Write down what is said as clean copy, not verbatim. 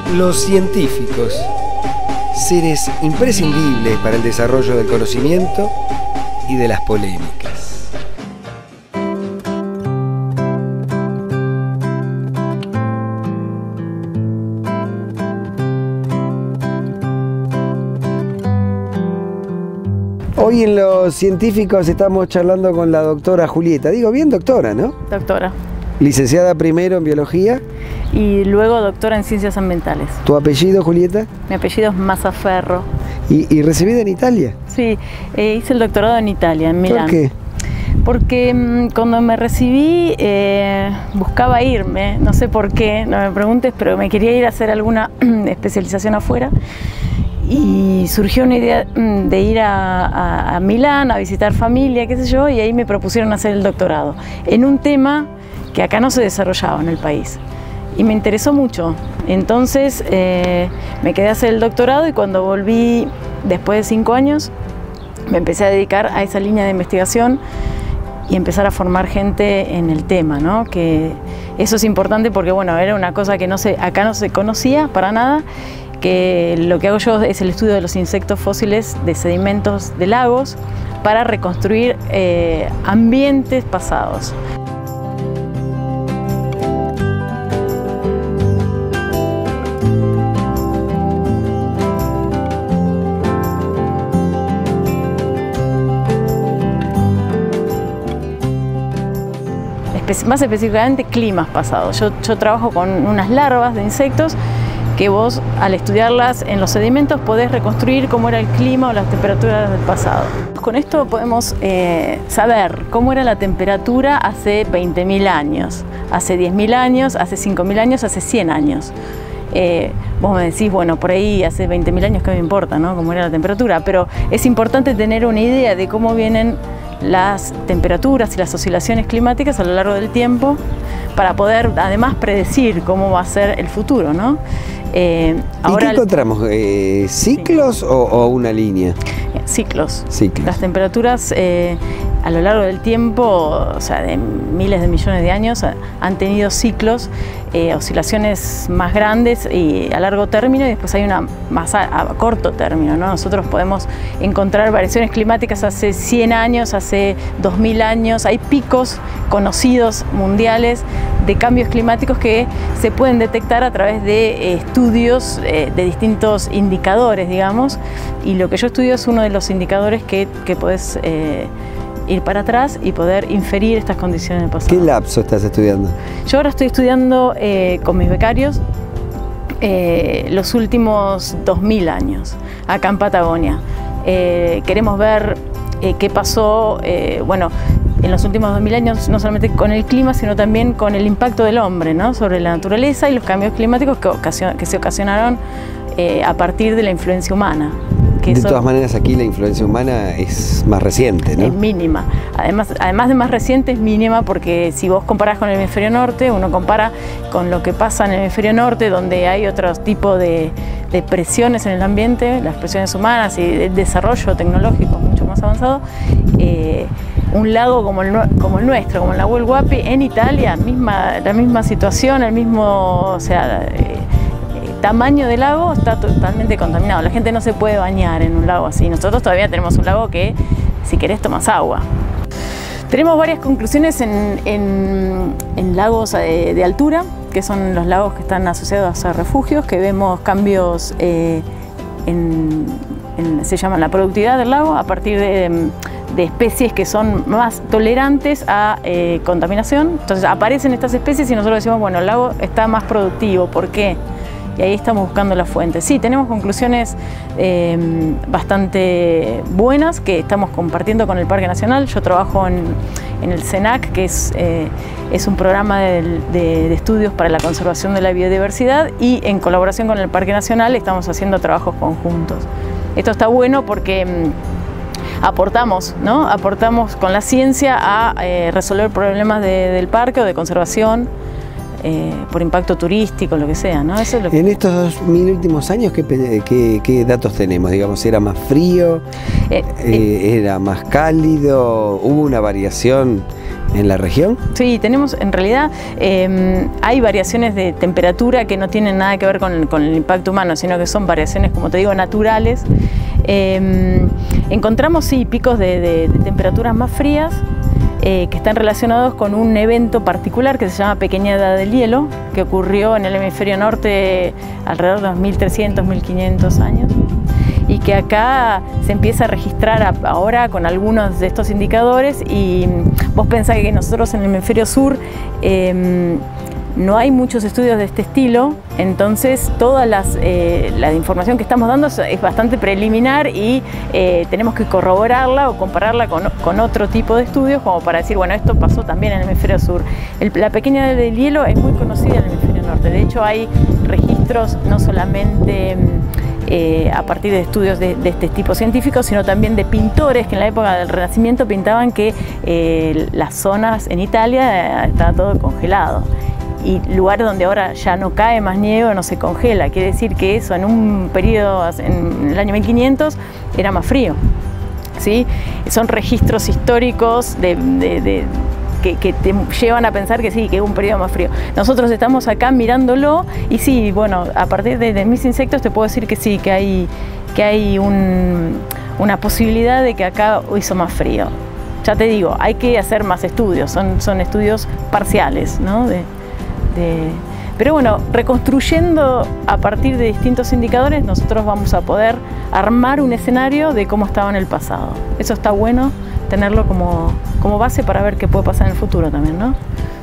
Los científicos, seres imprescindibles para el desarrollo del conocimiento y de las polémicas. Hoy en Los Científicos estamos charlando con la doctora Julieta. Digo bien doctora, ¿no? Doctora. Licenciada primero en Biología. Y luego doctora en Ciencias Ambientales. ¿Tu apellido, Julieta? Mi apellido es Mazzaferro. ¿Y recibida en Italia? Sí, hice el doctorado en Italia, en Milán. ¿Por qué? Porque cuando me recibí buscaba irme, no sé por qué, no me preguntes, pero me quería ir a hacer alguna especialización afuera. Y surgió una idea de ir a Milán a visitar familia, qué sé yo, y ahí me propusieron hacer el doctorado en un tema que acá no se desarrollaba en el país. Y me interesó mucho. Entonces me quedé a hacer el doctorado y cuando volví, después de 5 años, me empecé a dedicar a esa línea de investigación y empezar a formar gente en el tema, ¿no? Que eso es importante porque, bueno, era una cosa que acá no se conocía para nada, que lo que hago yo es el estudio de los insectos fósiles de sedimentos de lagos para reconstruir ambientes pasados. Más específicamente climas pasados. Yo trabajo con unas larvas de insectos que vos, al estudiarlas en los sedimentos, podés reconstruir cómo era el clima o las temperaturas del pasado. Con esto podemos saber cómo era la temperatura hace 20.000 años, hace 10.000 años, hace 5.000 años, hace 100 años. Vos me decís, bueno, por ahí hace 20.000 años, ¿qué me importa, no? Cómo era la temperatura, pero es importante tener una idea de cómo vienen las temperaturas y las oscilaciones climáticas a lo largo del tiempo para poder además predecir cómo va a ser el futuro, ¿no? Ahora, ¿y qué encontramos? ¿Ciclos sí. o una línea? Ciclos. Ciclos. Las temperaturas a lo largo del tiempo, o sea, de miles de millones de años, han tenido ciclos, oscilaciones más grandes y a largo término, y después hay una más a corto término, ¿no? Nosotros podemos encontrar variaciones climáticas hace 100 años, hace 2000 años, hay picos conocidos mundiales de cambios climáticos que se pueden detectar a través de estudios de distintos indicadores, digamos, y lo que yo estudio es uno de los indicadores que podés ir para atrás y poder inferir estas condiciones del pasado. ¿Qué lapso estás estudiando? Yo ahora estoy estudiando con mis becarios los últimos 2000 años, acá en Patagonia. Queremos ver qué pasó, bueno, en los últimos 2000 años, no solamente con el clima, sino también con el impacto del hombre, ¿no? Sobre la naturaleza y los cambios climáticos que se ocasionaron a partir de la influencia humana. De todas maneras, aquí la influencia humana es más reciente, ¿no? Es mínima. Además de más reciente, es mínima porque si vos comparás con el hemisferio norte, uno compara con lo que pasa en el hemisferio norte, donde hay otro tipo de presiones en el ambiente, las presiones humanas y el desarrollo tecnológico mucho más avanzado. Un lago como el nuestro, como el lago El Guapi, en Italia, la misma situación, el mismo, o sea, tamaño del lago está totalmente contaminado. La gente no se puede bañar en un lago así. Nosotros todavía tenemos un lago que, si querés, tomás agua. Tenemos varias conclusiones en lagos de altura, que son los lagos que están asociados a refugios, que vemos cambios se llama la productividad del lago a partir de especies que son más tolerantes a contaminación. Entonces aparecen estas especies y nosotros decimos, bueno, el lago está más productivo. ¿Por qué? Y ahí estamos buscando la fuente. Sí, tenemos conclusiones bastante buenas que estamos compartiendo con el Parque Nacional. Yo trabajo en el CENAC, que es un programa de estudios para la conservación de la biodiversidad, y en colaboración con el Parque Nacional estamos haciendo trabajos conjuntos. Esto está bueno porque aportamos, ¿no? Aportamos con la ciencia a resolver problemas del parque o de conservación por impacto turístico, lo que sea, ¿no? Eso es lo que... En estos 2000 últimos años, ¿qué datos tenemos? Digamos, ¿era más frío? ¿Era más cálido? ¿Hubo una variación en la región? Sí, tenemos, en realidad, hay variaciones de temperatura que no tienen nada que ver con el impacto humano, sino que son variaciones, como te digo, naturales. Encontramos, sí, picos de temperaturas más frías, que están relacionados con un evento particular que se llama Pequeña Edad del Hielo, que ocurrió en el hemisferio norte alrededor de 1300, 1500 años, y que acá se empieza a registrar ahora con algunos de estos indicadores. Y vos pensás que nosotros en el hemisferio sur no hay muchos estudios de este estilo, entonces toda la información que estamos dando es bastante preliminar y tenemos que corroborarla o compararla con otro tipo de estudios como para decir, bueno, esto pasó también en el hemisferio sur. La Pequeña Edad del Hielo es muy conocida en el hemisferio norte, de hecho hay registros no solamente a partir de estudios de este tipo científico, sino también de pintores que en la época del Renacimiento pintaban que las zonas en Italia estaba todo congelado. Y lugares donde ahora ya no cae más nieve o no se congela. Quiere decir que eso en un periodo, en el año 1500, era más frío, ¿sí? Son registros históricos que te llevan a pensar que sí, que es un periodo más frío. Nosotros estamos acá mirándolo y sí, bueno, a partir de mis insectos te puedo decir que sí, que hay una posibilidad de que acá hizo más frío. Ya te digo, hay que hacer más estudios, son estudios parciales, ¿no? Pero bueno, reconstruyendo a partir de distintos indicadores, nosotros vamos a poder armar un escenario de cómo estaba en el pasado. Eso está bueno, tenerlo como base para ver qué puede pasar en el futuro también, ¿no?